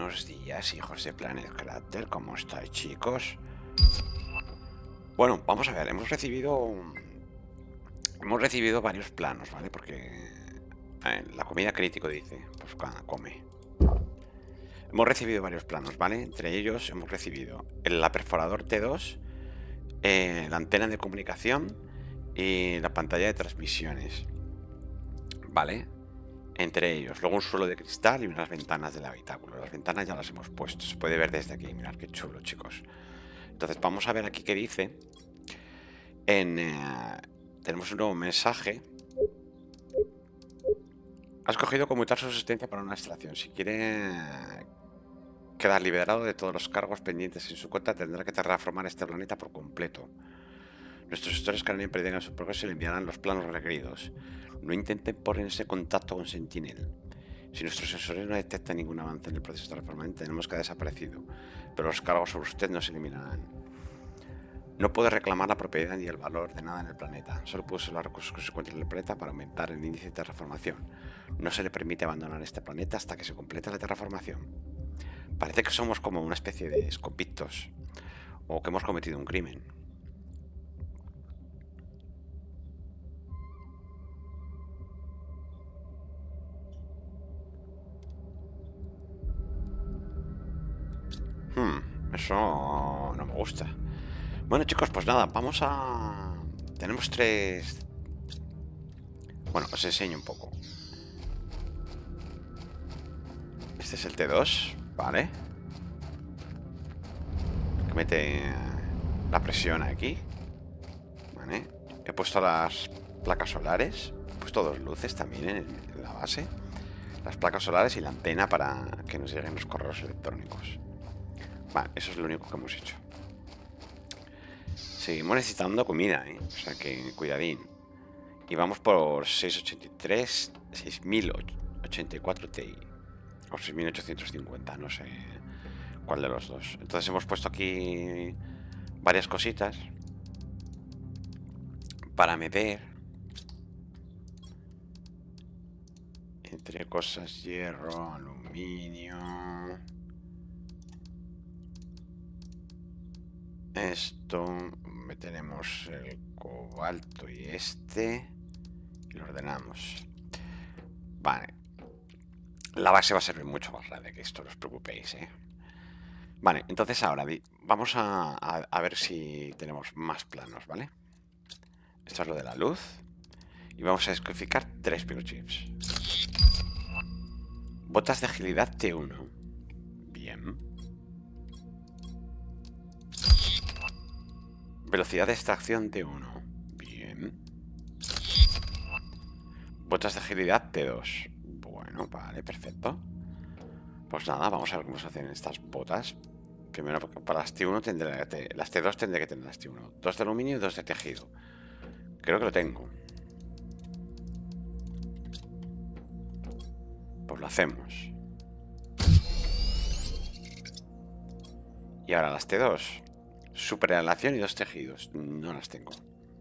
Buenos días, hijos de Planet Crater. ¿Cómo estáis, chicos? Bueno, vamos a ver. Hemos recibido varios planos, ¿vale? Porque la comida crítico dice, pues come. Hemos recibido varios planos, ¿vale? Entre ellos hemos recibido la perforador T2, la antena de comunicación y la pantalla de transmisiones, ¿vale? Entre ellos, luego un suelo de cristal y unas ventanas del habitáculo. Las ventanas ya las hemos puesto, se puede ver desde aquí. Mirad qué chulo, chicos. Entonces vamos a ver aquí qué dice. Tenemos un nuevo mensaje. Ha escogido conmutar su asistencia para una extracción. Si quiere quedar liberado de todos los cargos pendientes en su cuenta, tendrá que terraformar este planeta por completo. Nuestros gestores que tengan su progreso y le enviarán los planos requeridos. No intenten ponerse en contacto con Sentinel. Si nuestros sensores no detectan ningún avance en el proceso de transformación, tenemos que ha desaparecido, pero los cargos sobre usted no se eliminarán. No puede reclamar la propiedad ni el valor de nada en el planeta. Solo puede usar los recursos que se encuentran en el planeta para aumentar el índice de terraformación. No se le permite abandonar este planeta hasta que se complete la terraformación. Parece que somos como una especie de convictos, o que hemos cometido un crimen. Eso no me gusta. Bueno, chicos, pues nada, vamos a... Tenemos tres... Bueno, os enseño un poco. Este es el T2, ¿vale? Que mete la presión aquí, ¿vale? He puesto las placas solares. He puesto dos luces también en la base. Las placas solares y la antena para que nos lleguen los correos electrónicos. Vale, eso es lo único que hemos hecho. Seguimos necesitando comida, ¿eh? O sea que cuidadín. Y vamos por 683, 6084 Ti. O 6850, no sé cuál de los dos. Entonces hemos puesto aquí varias cositas para meter. Entre cosas, hierro, aluminio. Esto, tenemos el cobalto y este. Y lo ordenamos. Vale. La base va a servir mucho más grande que esto, no os preocupéis, ¿eh? Vale, entonces ahora vamos a ver si tenemos más planos, ¿vale? Esto es lo de la luz. Y vamos a escodificar 3 microchips. Botas de agilidad T1. Bien. Velocidad de extracción T1. Bien. Botas de agilidad T2. Bueno, vale, perfecto. Pues nada, vamos a ver cómo se hacen estas botas. Primero, para las T1 tendré las T2 tendré que tener las T1. 2 de aluminio y 2 de tejido. Creo que lo tengo. Pues lo hacemos. Y ahora las T2. Superalación y 2 tejidos. No las tengo.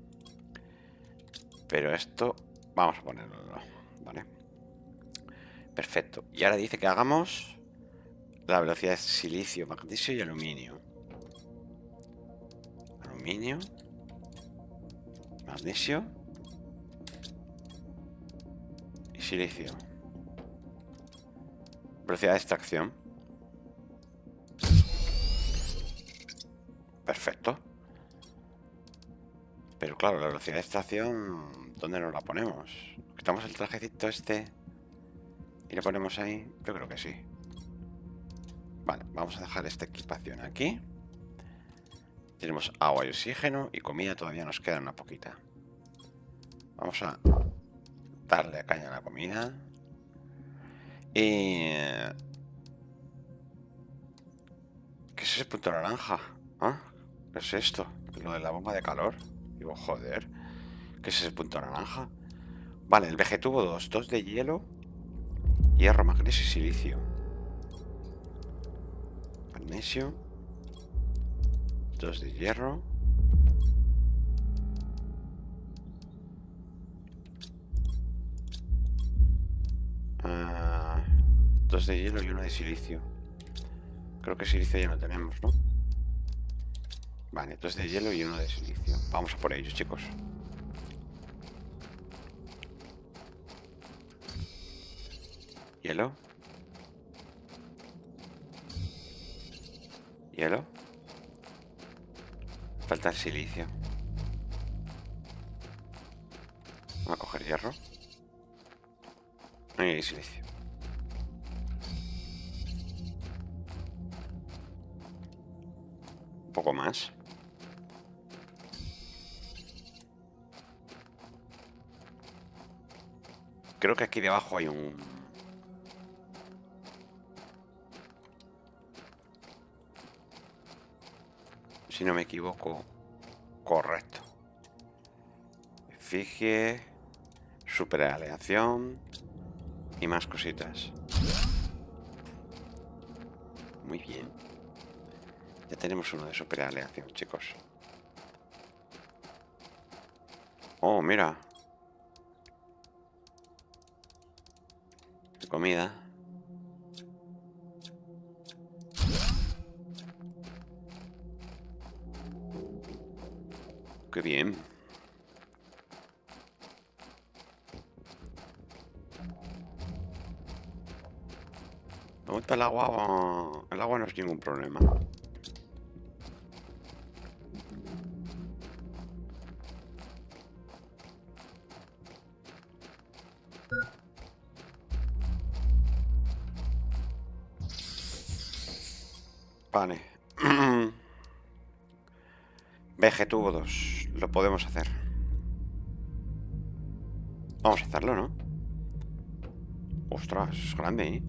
Pero esto vamos a ponerlo, ¿vale? Perfecto. Y ahora dice que hagamos la velocidad de silicio, magnesio y aluminio. Aluminio. Magnesio. Y silicio. Velocidad de extracción. Perfecto. Pero claro, la velocidad de extracción, ¿dónde nos la ponemos? ¿Quitamos el trajecito este y lo ponemos ahí? Yo creo que sí. Vale, vamos a dejar esta equipación aquí. Tenemos agua y oxígeno y comida, todavía nos queda una poquita. Vamos a darle a caña a la comida. Y... ¿qué es ese punto naranja? ¿Ah? ¿Qué es esto? Lo de la bomba de calor. Digo, joder. ¿Qué es ese punto naranja? Vale, el vegetubo 2. 2 de hielo. Hierro, magnesio y silicio. Magnesio. 2 de hierro. Dos de hielo y uno de silicio. Creo que silicio ya no tenemos, ¿no? Vale, dos de hielo y uno de silicio. Vamos a por ellos, chicos. Hielo. Hielo. Falta el silicio. Vamos a coger hierro. Y silicio. Un poco más. Creo que aquí debajo hay un... Si no me equivoco. Correcto. Efigie. Superaleación. Y más cositas. Muy bien. Ya tenemos uno de superaleación, chicos. Oh, mira. De comida. Qué bien. De momento el agua no es ningún problema. Vale. Vegetúbodos. Lo podemos hacer. Vamos a hacerlo, ¿no? Ostras, es grande, ¿eh?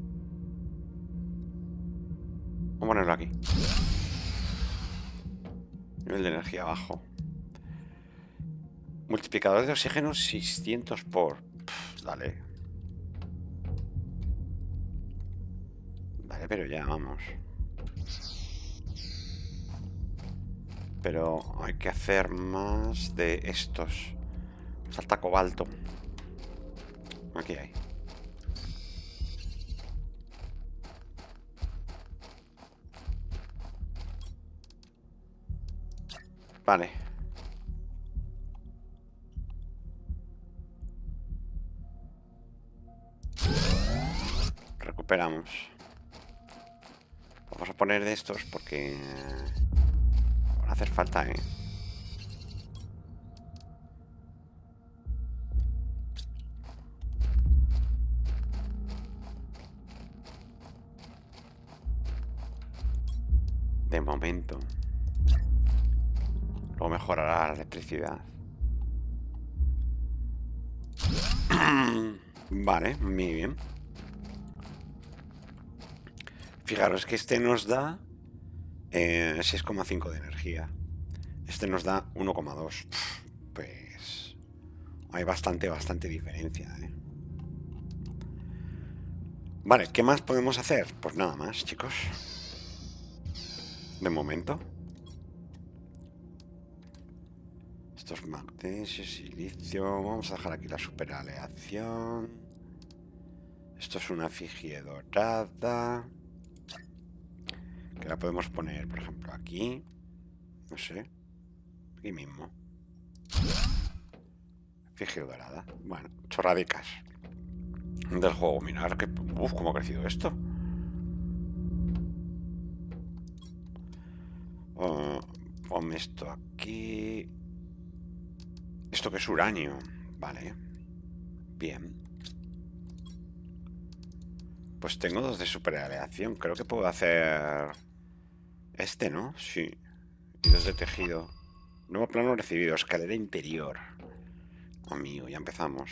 Vamos a ponerlo aquí. Nivel de energía bajo. Multiplicador de oxígeno 600 por... dale. Vale, pero ya, vamos. Pero hay que hacer más de estos. Falta cobalto. Aquí hay. Vale. Recuperamos. Vamos a poner de estos porque van a hacer falta, ¿eh? De momento. Luego mejorará la electricidad. Vale, muy bien. Fijaros que este nos da 6,5 de energía. Este nos da 1,2. Pues hay bastante diferencia, ¿eh? Vale, ¿qué más podemos hacer? Pues nada más, chicos. De momento. Estos magnesio, silicio. Vamos a dejar aquí la superaleación. Esto es una efigie dorada. Que la podemos poner, por ejemplo, aquí. No sé. Aquí mismo. Efigie dorada. Bueno, chorradicas del juego. Mirar que... Uf, cómo ha crecido esto. Ponme esto aquí. Esto que es uranio. Vale. Bien. Pues tengo dos de superaleación. Creo que puedo hacer... este, ¿no? Sí. Y dos de tejido. Nuevo plano recibido. Escalera interior. Amigo, ya empezamos.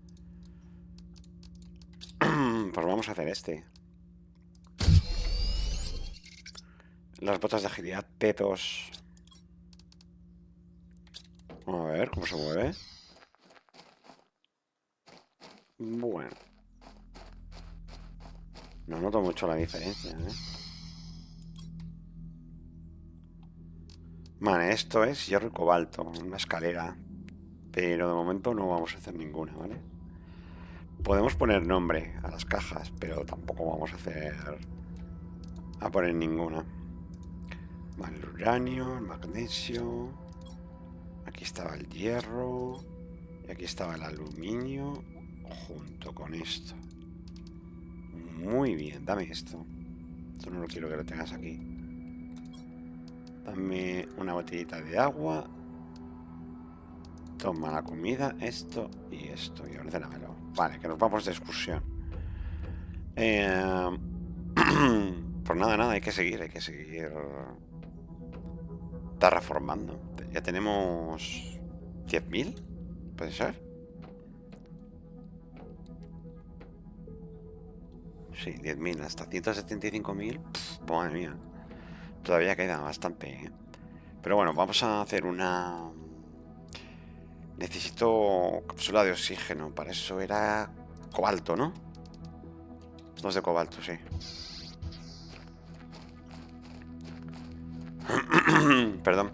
Pues vamos a hacer este. Las botas de agilidad T2. Vamos a ver cómo se mueve. Bueno. No noto mucho la diferencia, ¿eh? Vale, esto es hierro y cobalto. Una escalera. Pero de momento no vamos a hacer ninguna, ¿vale? Podemos poner nombre a las cajas, pero tampoco vamos a hacer a poner ninguna. Vale, el uranio, el magnesio. Aquí estaba el hierro. Y aquí estaba el aluminio. Junto con esto. Muy bien, dame esto. Esto no lo quiero que lo tengas aquí. Dame una botellita de agua. Toma la comida, esto y esto. Y ordénamelo. Vale, que nos vamos de excursión. Pues nada, hay que seguir, terraformando. Ya tenemos 10.000, ¿puede ser? Sí, 10.000 hasta 175.000. Madre mía, todavía queda bastante, ¿eh? Pero bueno, vamos a hacer una... Necesito cápsula de oxígeno. Para eso era cobalto, ¿no? 2 de cobalto, sí. Perdón.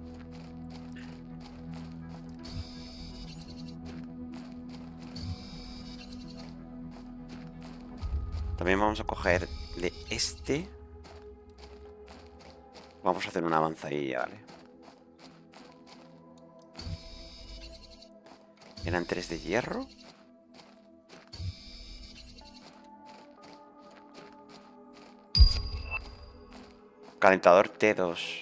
También vamos a coger de este. Vamos a hacer una avanzadilla, ¿vale? Eran 3 de hierro. Calentador T2.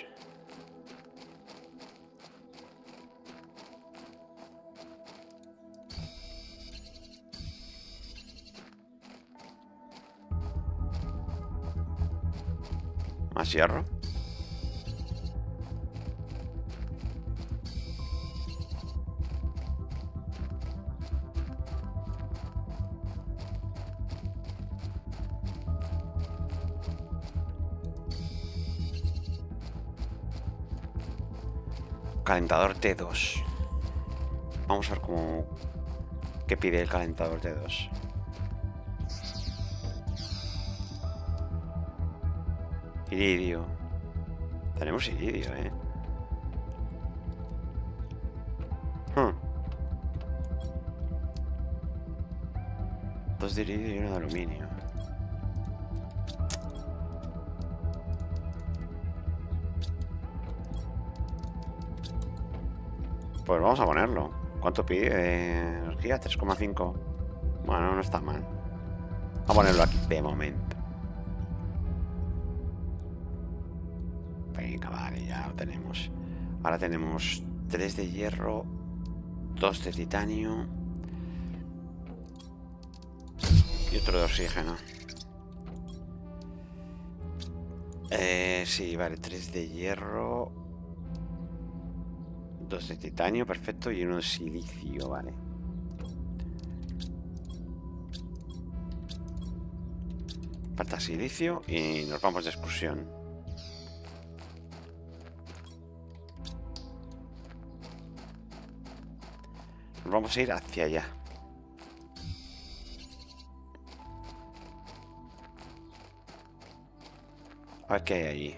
Más hierro. Calentador T2. Vamos a ver cómo... ¿Qué pide el calentador T2? Iridio. Tenemos iridio, ¿eh? Hmm. 2 de iridio y 1 de aluminio. Pues vamos a ponerlo. ¿Cuánto pide energía? 3,5. Bueno, no está mal. Vamos a ponerlo aquí de momento. Venga, vale, ya lo tenemos. Ahora tenemos 3 de hierro, 2 de titanio y otro de oxígeno. Sí, vale, 3 de hierro, 2 de titanio, perfecto, y 1 de silicio, vale. Falta silicio y nos vamos de excursión. Nos vamos a ir hacia allá. A ver qué hay allí.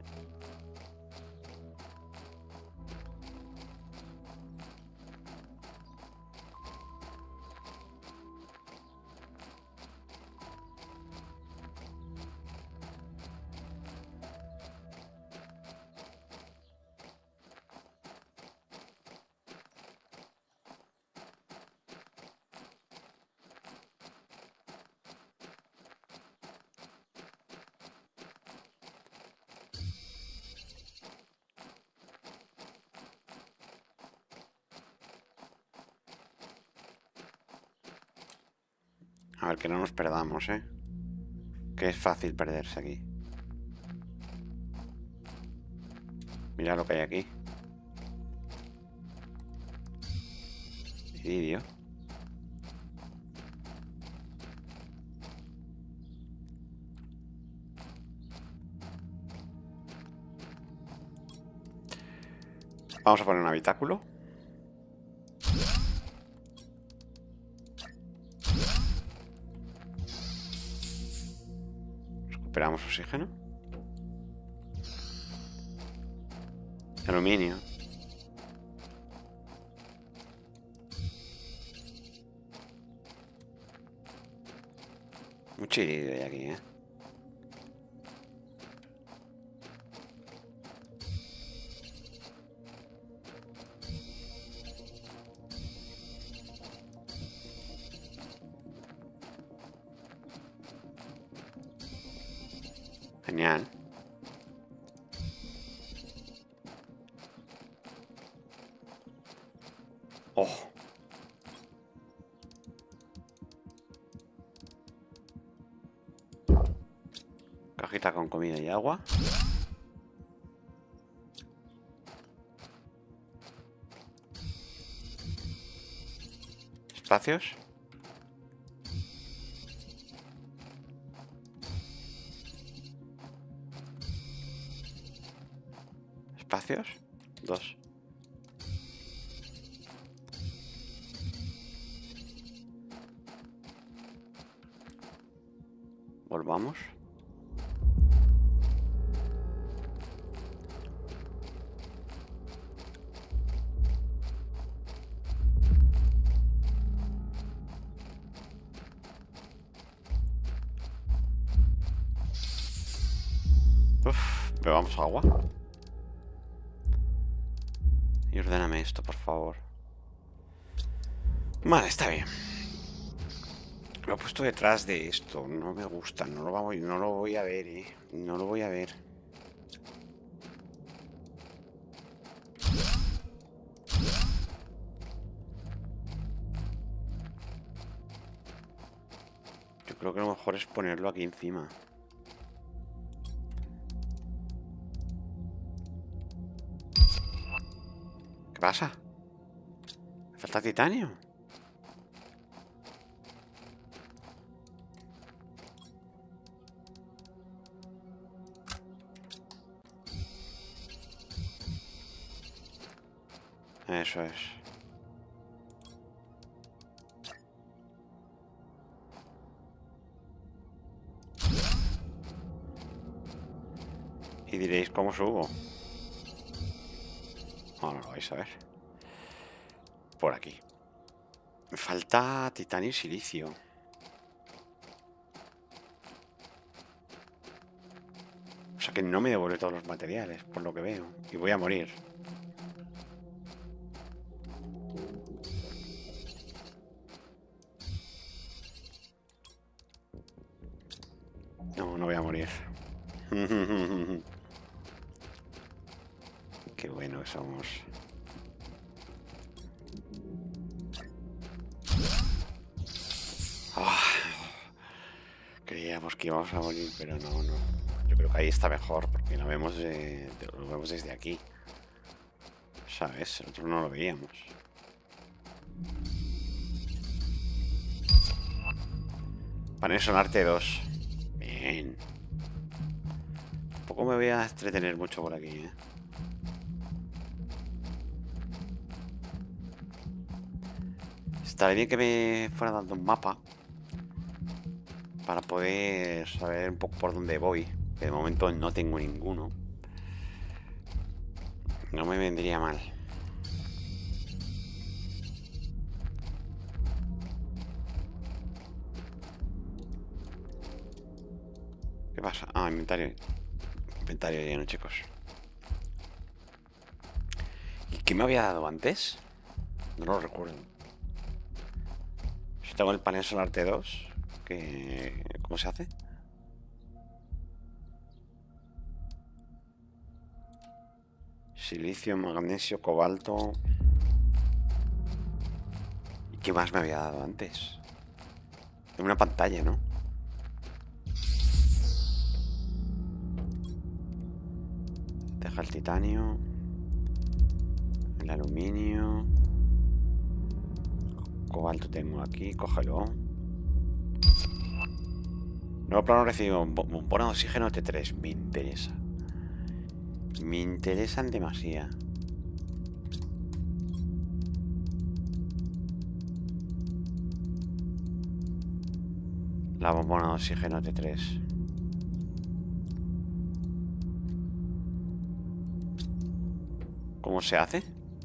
A ver, que no nos perdamos, ¿eh? Que es fácil perderse aquí. Mira lo que hay aquí. Iridio. Vamos a poner un habitáculo. Recuperamos oxígeno. Aluminio. Mucho iridio hay aquí, ¿eh? Genial. Oh. Cajita con comida y agua. Espacios. Espacios. 2. Volvamos. Uf, bebamos agua. Y ordéname esto, por favor. Vale, está bien. Lo he puesto detrás de esto. No me gusta. No lo voy a ver, No lo voy a ver. Yo creo que lo mejor es ponerlo aquí encima. ¿Qué pasa? ¿Me falta titanio? Eso es. Y diréis, ¿cómo subo? No, no lo vais a ver. Por aquí. Me falta titanio y silicio. O sea que no me devuelve todos los materiales, por lo que veo. Y voy a morir. No, no voy a morir. Qué bueno que somos. Ah, creíamos que íbamos a morir, pero no, no. Yo creo que ahí está mejor, porque lo vemos desde aquí. ¿Sabes? Nosotros no lo veíamos. Panel sonarte 2. Bien. Tampoco me voy a entretener mucho por aquí, Estaría bien que me fuera dando un mapa para poder saber un poco por dónde voy. Que de momento no tengo ninguno. No me vendría mal. ¿Qué pasa? Ah, inventario. Inventario lleno, chicos. ¿Y qué me había dado antes? No lo recuerdo. Si tengo el panel solar T2, ¿cómo se hace? Silicio, magnesio, cobalto. ¿Y qué más me había dado antes? En una pantalla, ¿no? Deja el titanio. El aluminio. Cobalto tengo aquí, cógelo. Nuevo plano recibido. Bombona de oxígeno T3. Me interesa. Me interesan demasiado. La bombona de oxígeno T3. ¿Cómo se hace?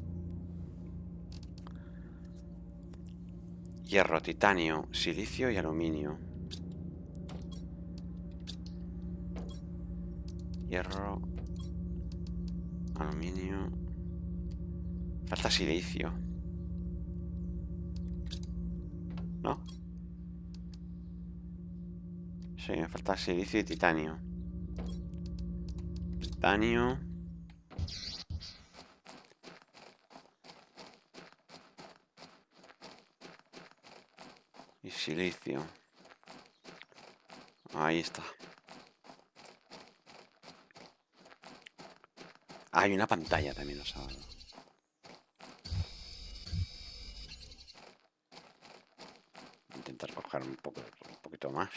Hierro, titanio, silicio y aluminio. Hierro, aluminio. Falta silicio. ¿No? Sí, me falta silicio y titanio. Titanio. Y silicio. Ahí está. Hay una pantalla también nos ha dado. Intentar coger un poquito más.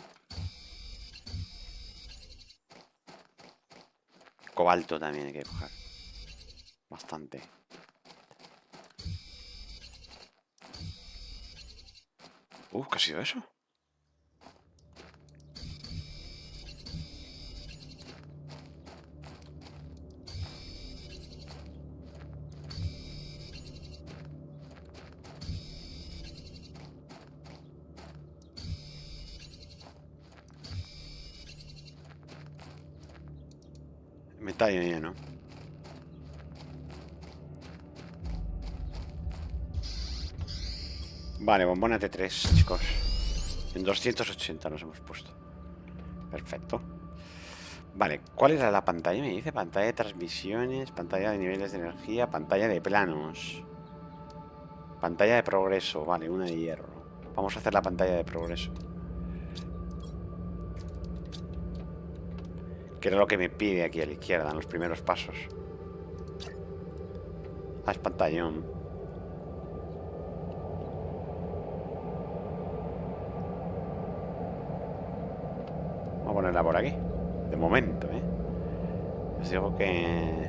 Cobalto también hay que coger. Bastante. ¿Qué ha sido eso? Me está lleno. Vale, bombona T3, chicos. En 280 nos hemos puesto. Perfecto. Vale, ¿cuál era la pantalla? Me dice pantalla de transmisiones, pantalla de niveles de energía, pantalla de planos. Pantalla de progreso, vale, una de hierro. Vamos a hacer la pantalla de progreso. Que era lo que me pide aquí a la izquierda, en los primeros pasos. Ah, es pantallón. Vamos a ponerla por aquí. De momento, ¿eh? Os digo que...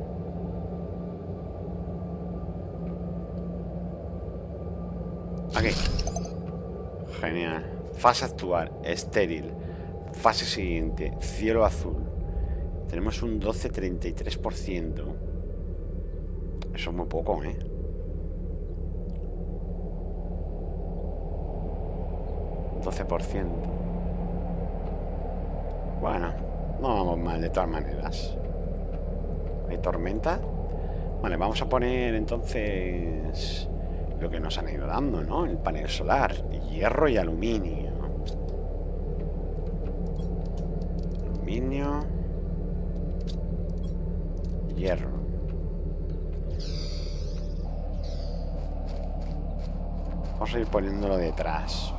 Aquí. Genial. Fase actual, estéril. Fase siguiente, cielo azul. Tenemos un 12,33%. Eso es muy poco, ¿eh? %. Bueno, no vamos mal de todas maneras. Hay tormenta. Vale, vamos a poner entonces lo que nos han ido dando, ¿no? El panel solar, hierro y aluminio. Aluminio, hierro. Vamos a ir poniéndolo detrás.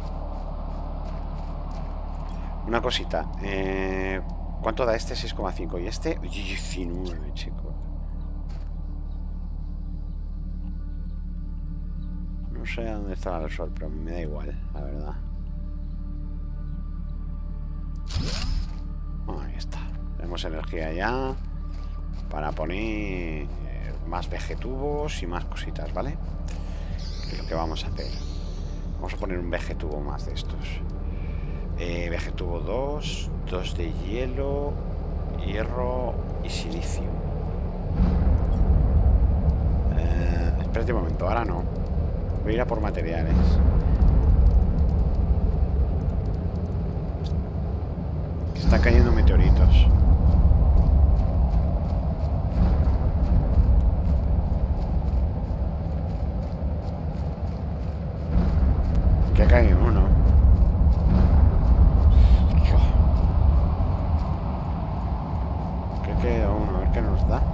Una cosita. ¿Cuánto da este? 6,5. ¿Y este? 19, chicos. No sé a dónde está el sol, pero me da igual, la verdad. Ahí está. Tenemos energía ya para poner más vegetubos y más cositas, ¿vale? Que es lo que vamos a hacer. Vamos a poner un vegetubo más de estos. Vegetubo 2, 2 de hielo, hierro y silicio. Espérate un momento, ahora no. Voy a ir a por materiales. Están cayendo meteoritos. Que ha caído uno. Que queda uno, a ver qué nos da.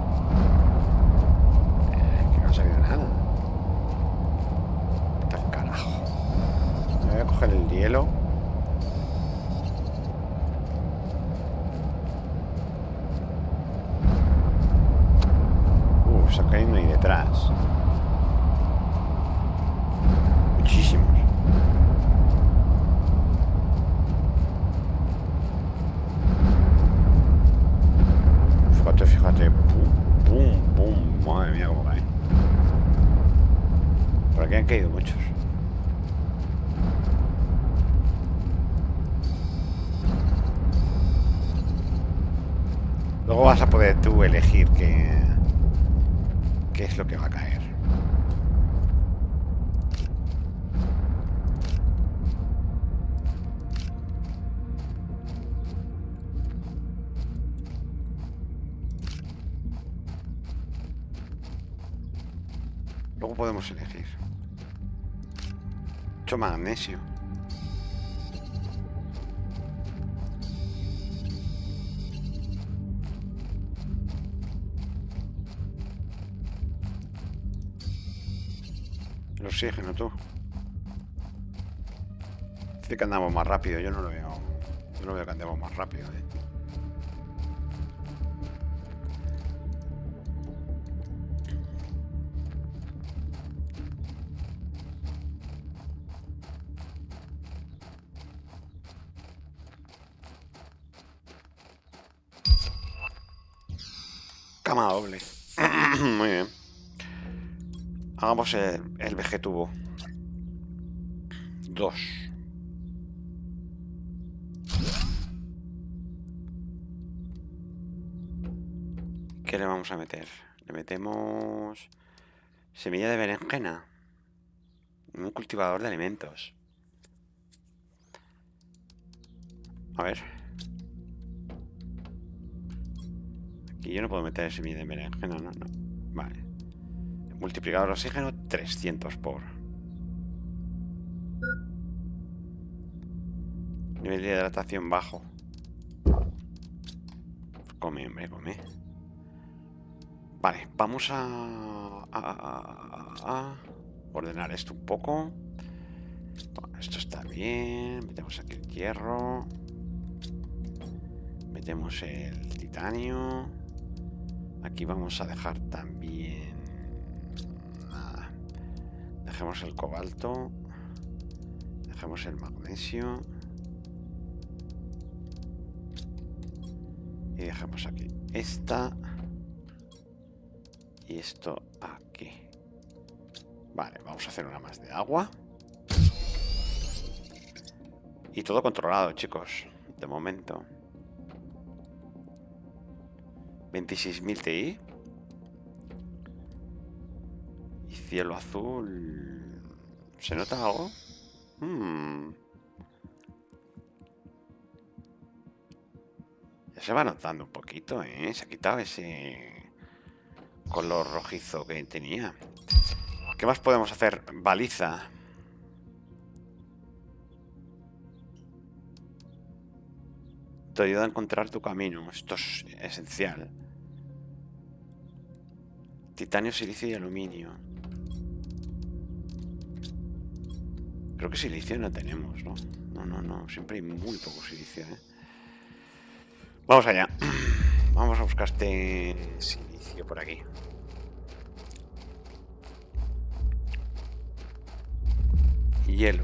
Que no ha salido nada. Está el carajo. Me voy a coger el hielo. Se ha caído ahí detrás. Muchísimos. Fíjate. Pum, pum. Madre mía, cómo cae. Por aquí han caído muchos. Luego vas a poder tú elegir qué es lo que va a caer. Luego podemos elegir. Mucho magnesio. El oxígeno, tú. Dice que andamos más rápido, yo no lo veo. Yo no veo que andemos más rápido, ¿eh? Cama doble. Muy bien. Hagamos el vegetubo. 2. ¿Qué le vamos a meter? Le metemos semilla de berenjena. Un cultivador de alimentos. A ver. Aquí yo no puedo meter semilla de berenjena, no. Vale. Multiplicador de oxígeno 300 por. Nivel de hidratación bajo. Come, hombre, come. Vale, vamos a ordenar esto un poco. Bueno, esto está bien. Metemos aquí el hierro. Metemos el titanio. Aquí vamos a dejar también... Nada. Dejemos el cobalto. Dejemos el magnesio. Y dejamos aquí esta. Y esto aquí. Vale, vamos a hacer una más de agua. Y todo controlado, chicos. De momento. 26.000 Ti. Y cielo azul. ¿Se nota algo? Ya se va notando un poquito, ¿eh? Se ha quitado ese color rojizo que tenía. ¿Qué más podemos hacer? Baliza. Te ayuda a encontrar tu camino. Esto es esencial. Titanio, silicio y aluminio. Creo que silicio no tenemos, ¿no? No. Siempre hay muy poco silicio, ¿eh? Vamos allá. Vamos a buscar este silicio por aquí. Hielo.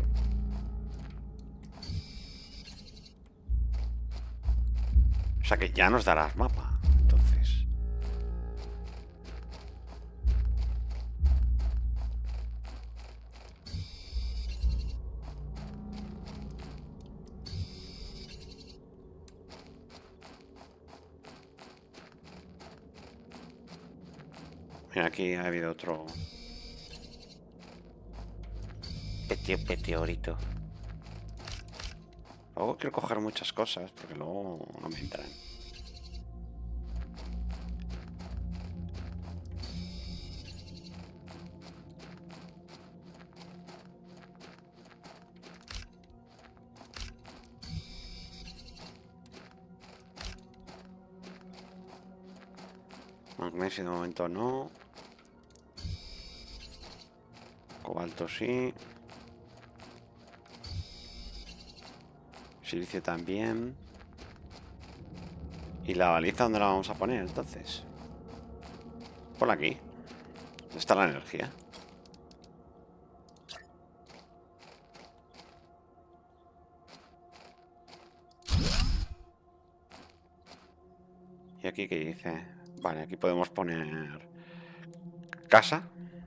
O sea que ya nos darás mapa, entonces. Mira, aquí ha habido otro meteorito. Luego quiero coger muchas cosas porque luego no me entran. Magnesio de momento no. Cobalto sí. Silicio también. ¿Y la baliza dónde la vamos a poner entonces? Por aquí. ¿Dónde está la energía? ¿Y aquí qué dice? Vale, aquí podemos poner casa.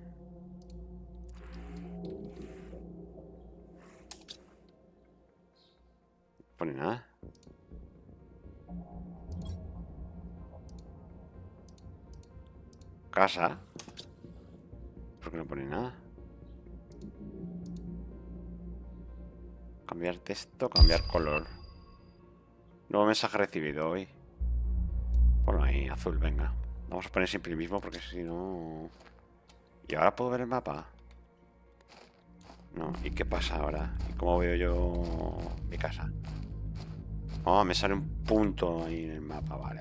No pone nada. Casa. ¿Por qué no pone nada? Cambiar texto, cambiar color. Nuevo mensaje recibido hoy. Ponlo ahí, azul, venga. Vamos a poner siempre el mismo porque si no... ¿Y ahora puedo ver el mapa? No, ¿y qué pasa ahora? ¿Y cómo veo yo mi casa? Oh, me sale un punto ahí en el mapa. Vale.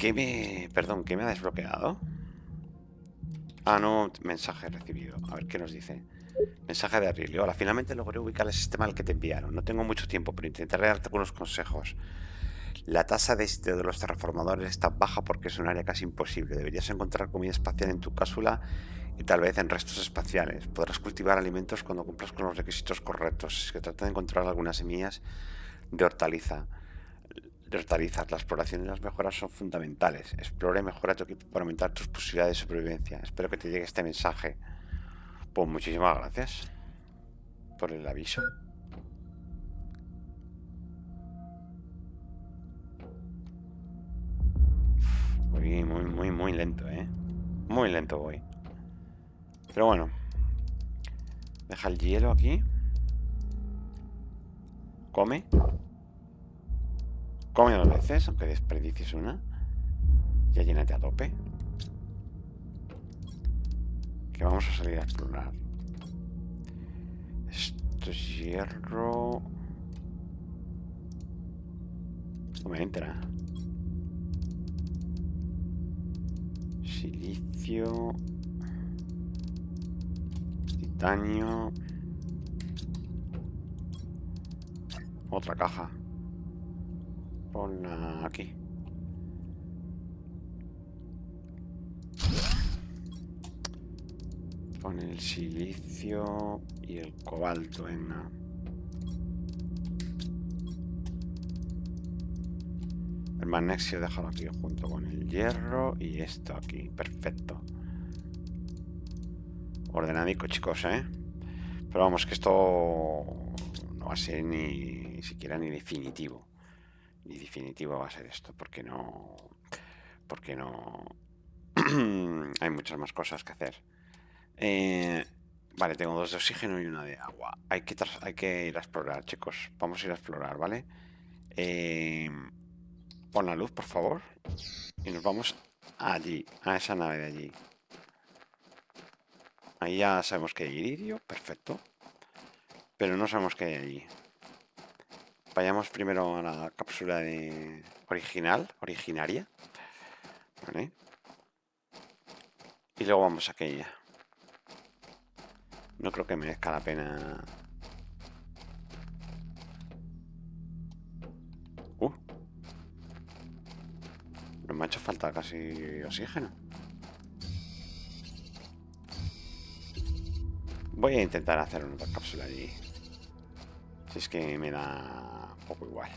Perdón, ¿qué me ha desbloqueado? Ah, no, mensaje recibido. A ver qué nos dice. Mensaje de Arilio. Hola, finalmente logré ubicar el sistema al que te enviaron. No tengo mucho tiempo, pero intentaré darte algunos consejos. La tasa de éxito de los terraformadores está baja porque es un área casi imposible. Deberías encontrar comida espacial en tu cápsula y tal vez en restos espaciales. Podrás cultivar alimentos cuando cumplas con los requisitos correctos. Es que trata de encontrar algunas semillas de hortaliza. De hortalizas, la exploración y las mejoras son fundamentales. Explora y mejora tu equipo para aumentar tus posibilidades de supervivencia. Espero que te llegue este mensaje. Pues muchísimas gracias por el aviso. Voy muy lento, ¿eh? Muy lento voy. Pero bueno. Deja el hielo aquí. Come. Come 2 veces, aunque desperdicies una. Ya llénate a tope. Que vamos a salir a explorar. Esto es hierro. No me entra. Silicio. Titanio. Otra caja. Ponla aquí. Pon el silicio y el cobalto, venga. El magnesio déjalo aquí junto con el hierro y esto aquí. Perfecto. Ordenadico, chicos, ¿eh? Pero vamos, que esto no va a ser ni siquiera ni definitivo. Ni definitivo va a ser esto, porque no... Porque no... Hay muchas más cosas que hacer. Vale, tengo 2 de oxígeno y una de agua. Hay que ir a explorar, chicos. Vamos a ir a explorar, ¿vale? Pon la luz, por favor. Y nos vamos allí, a esa nave de allí. Ahí ya sabemos que hay iridio, perfecto. Pero no sabemos qué hay allí. Vayamos primero a la cápsula originaria. ¿Vale? Y luego vamos a aquella. No creo que merezca la pena. No me ha hecho falta casi oxígeno. Voy a intentar hacer una cápsula allí. Si es que me da un poco igual.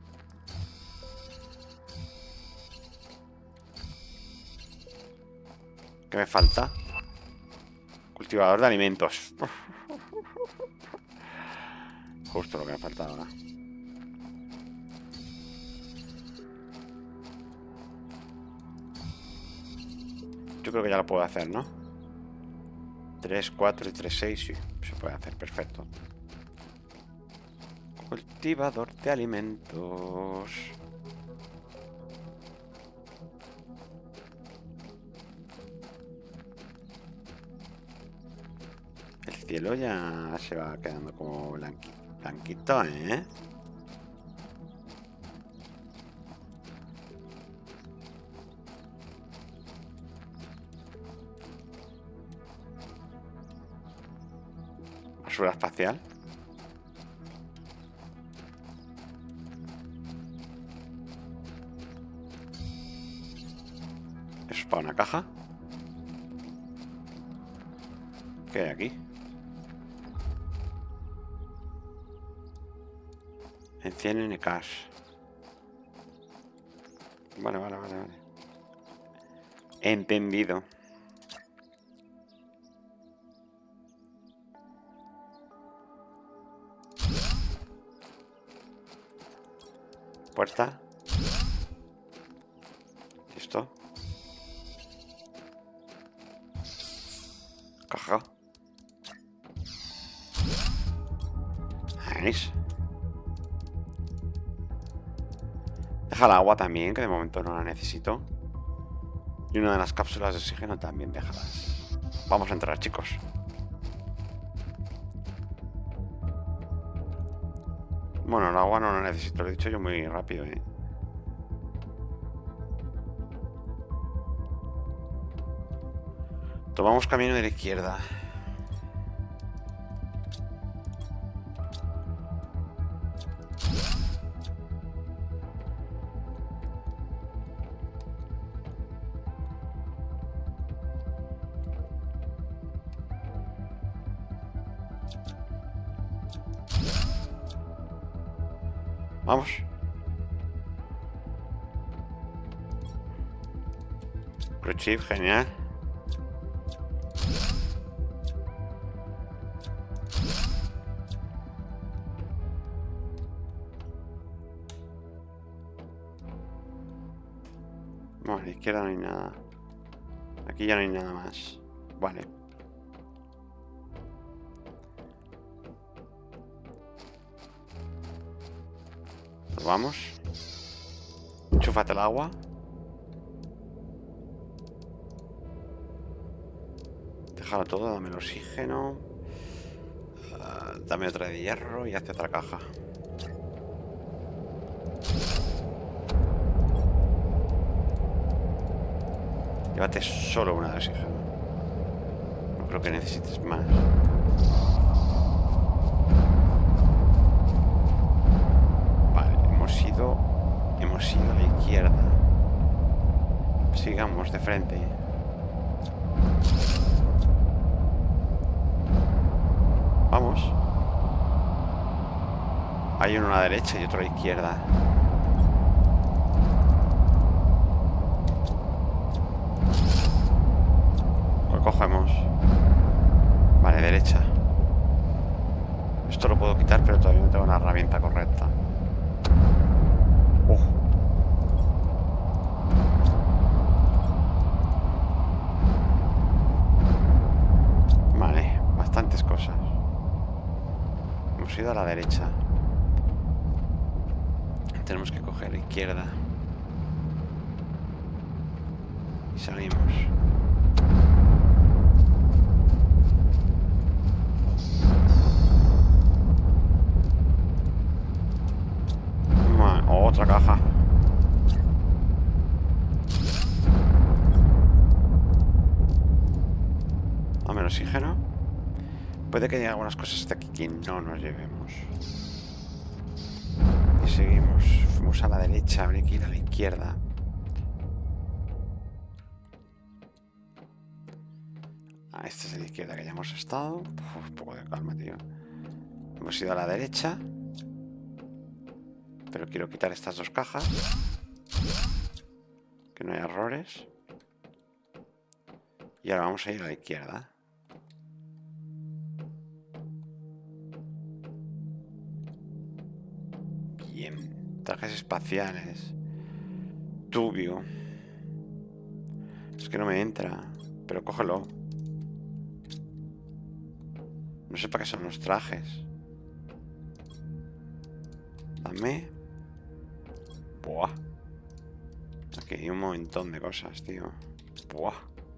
¿Qué me falta? Cultivador de alimentos. Justo lo que me falta ahora. Yo creo que ya lo puedo hacer, ¿no? 3, 4 y 3, 6, sí. Se puede hacer, perfecto. Cultivador de alimentos. El cielo ya se va quedando como blanquito, ¿eh? Basura espacial. Eso es para una caja. ¿Qué hay aquí? Enciende NKs. Vale. Entendido. Puerta. Listo. Caja. Nice. Deja el agua también, que de momento no la necesito. Y una de las cápsulas de oxígeno también déjalas. Vamos a entrar, chicos. Bueno, el agua no la necesito, lo he dicho yo muy rápido, ¿eh? Tomamos camino de la izquierda. Vamos. Pro chip, genial. Bueno, a la izquierda no hay nada. Aquí ya no hay nada más. Vale. Nos vamos. Enchúfate el agua. Déjalo todo, dame el oxígeno. Dame otra de hierro y hazte otra caja. Llévate solo una de oxígeno. No creo que necesites más. Vale, hemos ido a la izquierda. Sigamos de frente. Vamos. Hay uno a la derecha y otro a la izquierda. Lo cogemos. Vale, derecha. Esto lo puedo quitar, pero todavía no tengo una herramienta correcta. Vale, bastantes cosas. Hemos ido a la derecha. Tenemos que coger la izquierda. Y salimos. Vale, otra caja. Dame el oxígeno. Puede que haya algunas cosas de aquí que no nos llevemos. Y seguimos. Fuimos a la derecha, habría que ir a la izquierda. Esta es la izquierda que ya hemos estado. Un poco de calma, tío. Hemos ido a la derecha. Pero quiero quitar estas dos cajas. Que no haya errores. Y ahora vamos a ir a la izquierda. Bien. Trajes espaciales. Tubio. Es que no me entra. Pero cógelo. No sé para qué son los trajes. Dame. Buah. Aquí hay un montón de cosas, tío. Buah.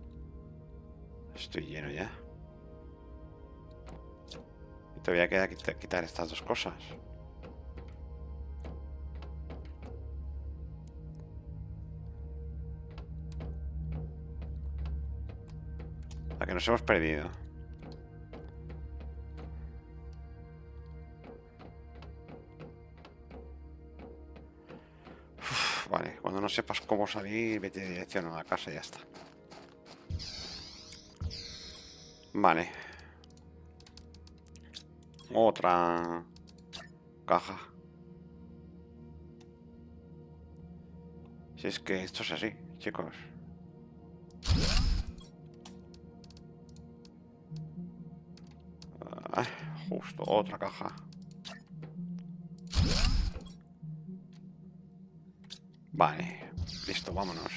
Estoy lleno ya. Y todavía queda quitar estas dos cosas. La que nos hemos perdido. Vale, cuando no sepas cómo salir, vete de dirección a la casa y ya está. Vale. Otra caja. Si es que esto es así, chicos. Justo, otra caja. Vale, listo, vámonos.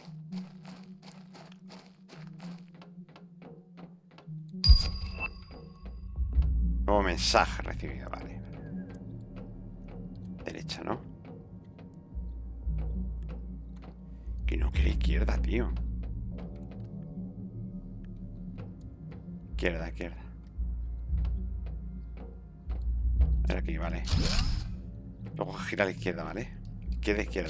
Nuevo mensaje recibido, vale. Derecha, ¿no? Que no quiere izquierda, tío. Izquierda, izquierda. Era aquí, vale. Luego gira a la izquierda, ¿vale? Izquierda, izquierda.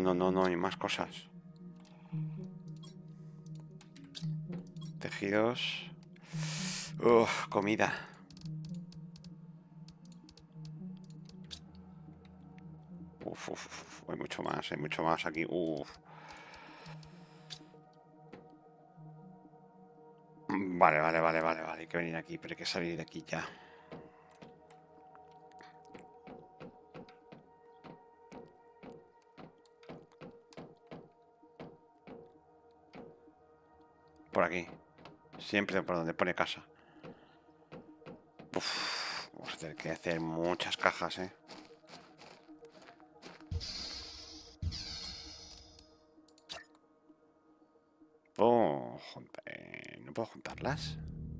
no, hay más cosas. Tejidos. Comida. Hay mucho más aquí. Vale. Hay que venir aquí, pero hay que salir de aquí ya. Por aquí. Siempre por donde pone casa. Vamos a tener que hacer muchas cajas, ¿eh? ¿No puedo juntarlas?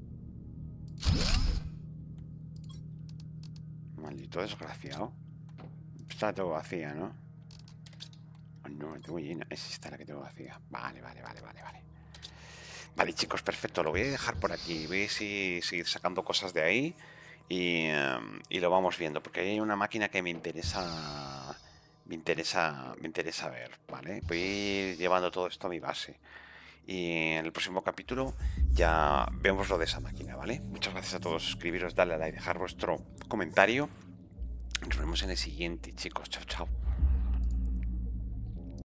Maldito desgraciado. Está todo vacía, ¿no? Oh, no, la tengo llena. Es esta la que tengo vacía. Vale. Vale, chicos, perfecto. Lo voy a dejar por aquí. Voy a seguir sacando cosas de ahí. Y lo vamos viendo. Porque hay una máquina que me interesa. Me interesa ver, ¿vale? Voy a ir llevando todo esto a mi base. Y en el próximo capítulo ya vemos lo de esa máquina, ¿vale? Muchas gracias a todos. Suscribiros, darle a like, dejar vuestro comentario. Nos vemos en el siguiente, chicos. Chao.